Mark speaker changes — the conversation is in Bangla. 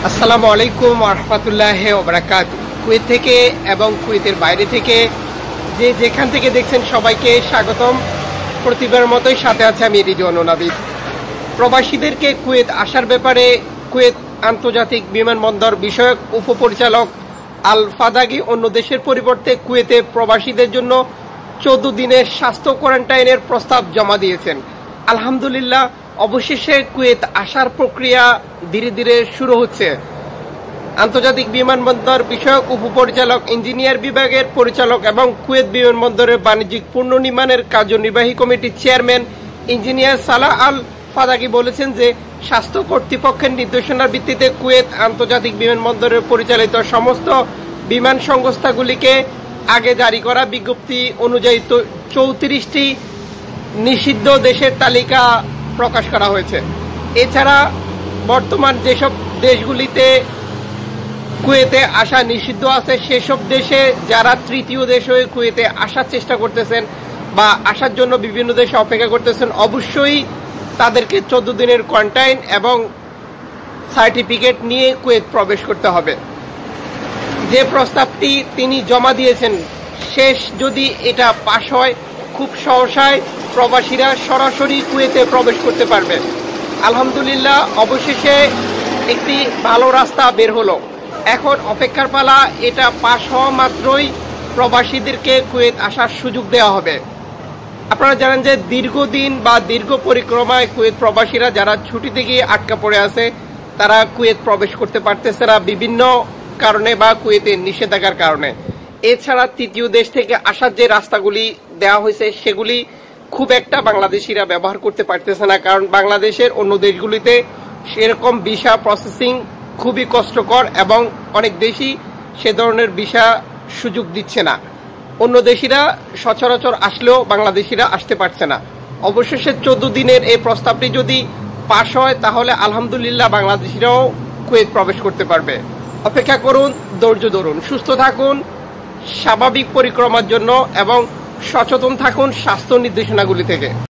Speaker 1: আসসালামু আলাইকুম ওয়া রাহমাতুল্লাহি ওয়া বারাকাতুহু। কুয়েত থেকে এবং কুয়েতের বাইরে থেকে যে যেখান থেকে দেখছেন সবাইকে স্বাগতম। প্রতিবারের মতোই সাথে আছে আমি রিজওয়ান নাবিদ। প্রবাসীদেরকে কুয়েত আসার ব্যাপারে কুয়েত আন্তর্জাতিক বিমানবন্দর বিষয়ক উপপরিচালক আল ফাদাগি অন্য দেশের পরিবর্তে কুয়েতে প্রবাসীদের জন্য 14 দিনের স্বাস্থ্য কোয়ারেন্টাইনের প্রস্তাব জমা দিয়েছেন। আলহামদুলিল্লাহ, অবশেষে কুয়েত আসার প্রক্রিয়া ধীরে ধীরে শুরু হচ্ছে। আন্তর্জাতিক বিমানবন্দর বিষয়ক উপপরিচালক, ইঞ্জিনিয়ার বিভাগের পরিচালক এবং কুয়েত বিমানবন্দরের বাণিজ্যিক পুনর্নির্মাণের কার্যনির্বাহী কমিটির চেয়ারম্যান ইঞ্জিনিয়ার সালাহ আল ফাদাগি বলেছেন যে স্বাস্থ্য কর্তৃপক্ষের নির্দেশনার ভিত্তিতে কুয়েত আন্তর্জাতিক বিমানবন্দরের পরিচালিত সমস্ত বিমান সংস্থাগুলিকে আগে জারি করা বিজ্ঞপ্তি অনুযায়ী 34টি নিষিদ্ধ দেশের তালিকা প্রকাশ করা হয়েছে। এছাড়া বর্তমান যেসব দেশগুলিতে কুয়েতে আসা নিষিদ্ধ আছে সেসব দেশে যারা তৃতীয় দেশ হয়ে কুয়েতে আসার চেষ্টা করতেছেন বা আসার জন্য বিভিন্ন দেশে অপেক্ষা করতেছেন, অবশ্যই তাদেরকে 14 দিনের কোয়ারেন্টাইন এবং সার্টিফিকেট নিয়ে কুয়েত প্রবেশ করতে হবে। যে প্রস্তাবটি তিনি জমা দিয়েছেন, শেষ যদি এটা পাশ হয়, খুব সহসায় প্রবাসীরা সরাসরি কুয়েতে প্রবেশ করতে পারবে। আলহামদুলিল্লাহ, অবশেষে একটি ভালো রাস্তা বের হলো। এখন অপেক্ষার পালা, এটা পাশ হওয়া মাত্রই প্রবাসীদেরকে কুয়েত আসার সুযোগ দেওয়া হবে। আপনারা জানেন যে দীর্ঘদিন বা দীর্ঘ পরিক্রমায় কুয়েত প্রবাসীরা যারা ছুটিতে গিয়ে আটকা পড়ে আছে তারা কুয়েত প্রবেশ করতে পারতেছে না বিভিন্ন কারণে বা কুয়েতের নিষেধাজ্ঞার কারণে। এছাড়া তৃতীয় দেশ থেকে আসার যে রাস্তাগুলি দেওয়া হয়েছে সেগুলি খুব একটা বাংলাদেশিরা ব্যবহার করতে পারতেছে না, কারণ বাংলাদেশের অন্য দেশগুলিতে সেরকম ভিসা প্রসেসিং খুবই কষ্টকর এবং অনেক দেশই সে ধরনের ভিসা সুযোগ দিচ্ছে না। অন্য দেশিরা সচরাচর আসলেও বাংলাদেশিরা আসতে পারছে না। অবশেষে 14 দিনের এই প্রস্তাবটি যদি পাশ হয় তাহলে আলহামদুলিল্লাহ বাংলাদেশিরাও কুয়েত প্রবেশ করতে পারবে। অপেক্ষা করুন, ধৈর্য ধরুন, সুস্থ থাকুন স্বাভাবিক পরিক্রমার জন্য এবং সচেতন থাকুন স্বাস্থ্য নির্দেশনাগুলি থেকে।